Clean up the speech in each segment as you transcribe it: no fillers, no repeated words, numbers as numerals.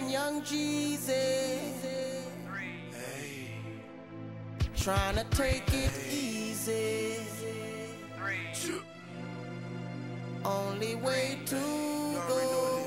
and young Jeezy, trying to take it easy. Only way to go.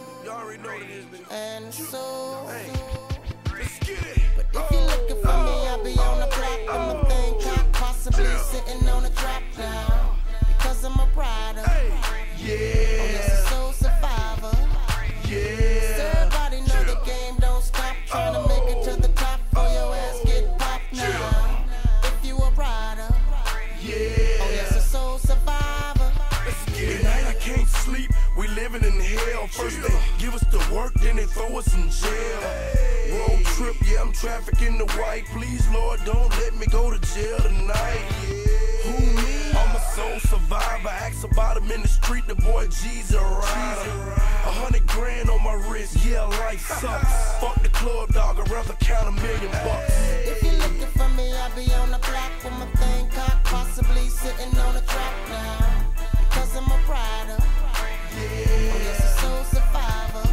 And so, but if you're looking for me, I'll be on the block with my thing cocked, possibly sitting on a trap now. Because I'm a rider. Yeah. Oh, yes, a soul survivor. Yeah. So everybody know the game don't stop. Trying to make it to the top or your ass get popped now. If you a rider. Yeah. Oh, yes, a soul survivor. Tonight I can't sleep, we living in hell. First they give us the work, then they throw us in jail. Road trip, yeah, I'm trafficking the white. Please, Lord, don't let me go to jail tonight. Who me? I'm a soul survivor. Ask about him in the street, the boy Jeezy a rider. 100 grand on my wrist, yeah, life sucks. Fuck the club, dog, I'd rather count $1 million. If you're looking for me, I'll be on the block with my thing cocked, possibly sitting on a trap now. Because I'm a rider. Oh, yes, a soul survivor.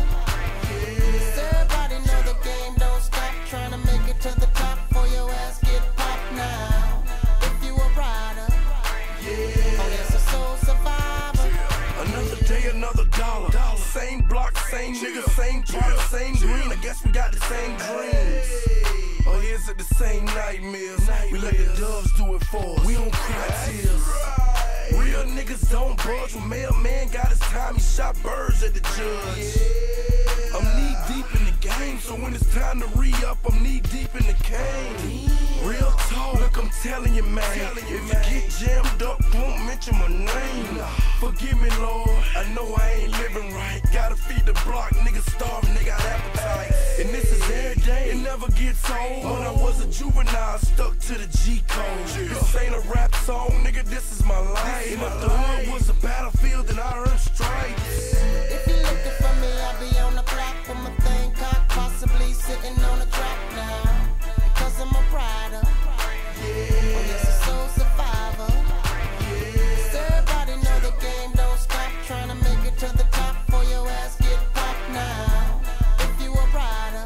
So everybody know the game don't stop. Trying to make it to the top for your ass get popped now. If you a rider. Oh, yes, a soul survivor. Another day, another dollar. Same block, same nigga, same part, same green. I guess we got the same dreams. Or is it the same nightmares? We let the doves do it for us. We don't cry tears. Real niggas don't budge. When mailman got his time, he shot birds at the judge. I'm knee deep in the game, so when it's time to re-up, I'm knee deep in the cane. Real talk, look, I'm telling you, man. If you get jammed up, don't mention my name. Forgive me, Lord, I know I ain't living right. Gotta feed the block, niggas starving, they got appetite. And this is every day, it never gets old. When I was a juvenile, stuck to the G code. This ain't a rap song, nigga, this is my life. And if the hood was a battlefield, then I earned stripes. If you're looking for me, I'll be on the block with my thing cocked, possibly sitting on a trap now. Because I'm a rider. Oh, yes, a soul survivor. So everybody know the game don't stop. Trying to make it to the top for your ass get popped now. If you a rider.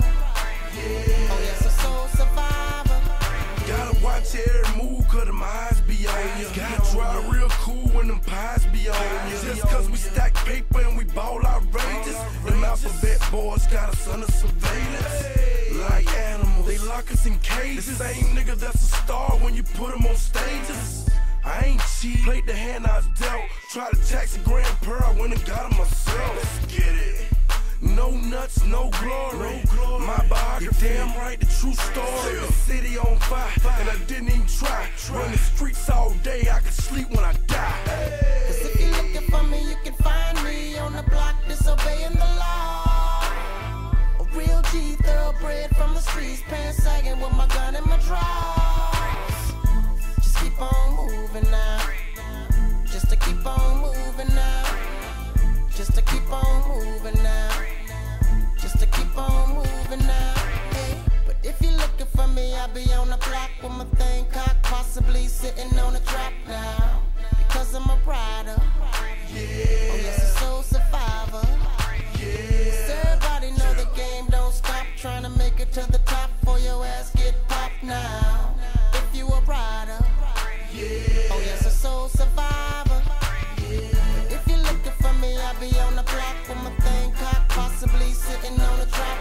Oh, yes, a soul survivor. Gotta watch every move, cause them eyes be on ya. Gotta drive real cool when them pies be on ya. Just cause we stack paper and we ball outrageous, them alphabet boys got us under surveillance. Like animals, they lock us in cages. The same nigga that's a star when you put him on stages. I ain't cheat, played the hand I was dealt. Tried to tax a grand per, I went and got him myself. Let's get it. No nuts, no glory. My biography, damn right, the true story. The city on fire, and I didn't even try. Run the streets all day, I could sleep when I die. Cause if you're looking for me, you can find me on the block disobeying the law. A real G, thoroughbred from the streets, pants sagging with my gun and my drawers. Just keep on moving now. Just to keep on moving now. Just to keep on moving now. Just to keep on moving now. Hey. But if you're looking for me, I'll be on the block with my thing cocked, possibly sitting on a trap now. Because I'm a rider. Oh, yes, a soul survivor. So everybody know the game don't stop. Trying to make it to the top for your ass get popped now. If you a rider. Oh, yes, a soul survivor. If you're looking for me, I'll be on the block with my thing cocked, possibly sitting on a trap